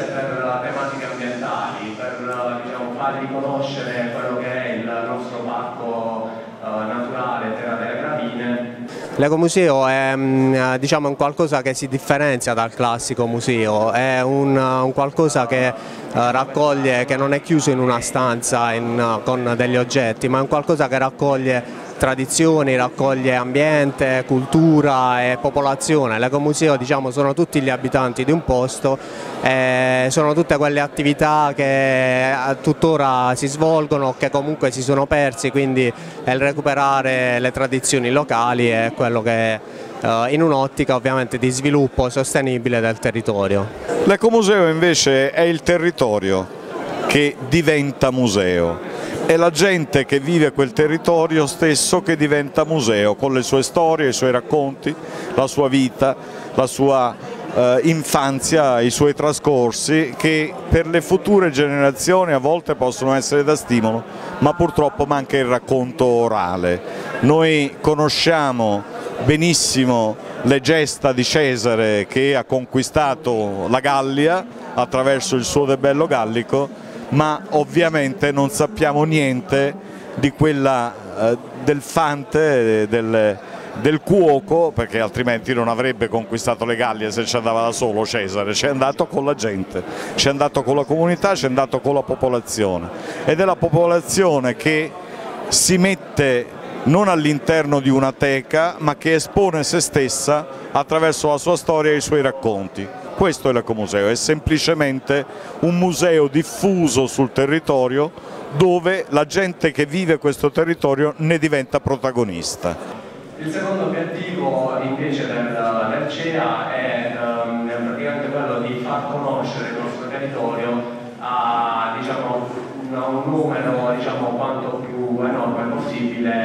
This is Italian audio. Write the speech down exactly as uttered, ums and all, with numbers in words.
interesse per tematiche ambientali, per diciamo, fargli conoscere quello che è il nostro parco uh, naturale Terra delle Gravine. L'ecomuseo è diciamo, un qualcosa che si differenzia dal classico museo, è un, un qualcosa che uh, raccoglie, che non è chiuso in una stanza in, uh, con degli oggetti, ma è un qualcosa che raccoglie tradizioni, raccoglie ambiente, cultura e popolazione. L'ecomuseo diciamo, sono tutti gli abitanti di un posto, eh, sono tutte quelle attività che tuttora si svolgono, che comunque si sono persi, quindi è il recuperare le tradizioni locali e quello che eh, in un'ottica ovviamente di sviluppo sostenibile del territorio. L'ecomuseo invece è il territorio che diventa museo. È la gente che vive quel territorio stesso che diventa museo, con le sue storie, i suoi racconti, la sua vita, la sua eh, infanzia, i suoi trascorsi, che per le future generazioni a volte possono essere da stimolo, ma purtroppo manca il racconto orale. Noi conosciamo benissimo le gesta di Cesare che ha conquistato la Gallia attraverso il suo debello gallico, ma ovviamente non sappiamo niente di quella eh, del fante, del, del cuoco, perché altrimenti non avrebbe conquistato le Gallie se ci andava da solo Cesare, ci è andato con la gente, ci è andato con la comunità, ci è andato con la popolazione, ed è la popolazione che si mette non all'interno di una teca, ma che espone se stessa attraverso la sua storia e i suoi racconti. Questo è l'ecomuseo, è semplicemente un museo diffuso sul territorio dove la gente che vive questo territorio ne diventa protagonista. Il secondo obiettivo invece del, del C E A è um, praticamente quello di far conoscere il nostro territorio a, diciamo, a un numero diciamo, quanto più enorme possibile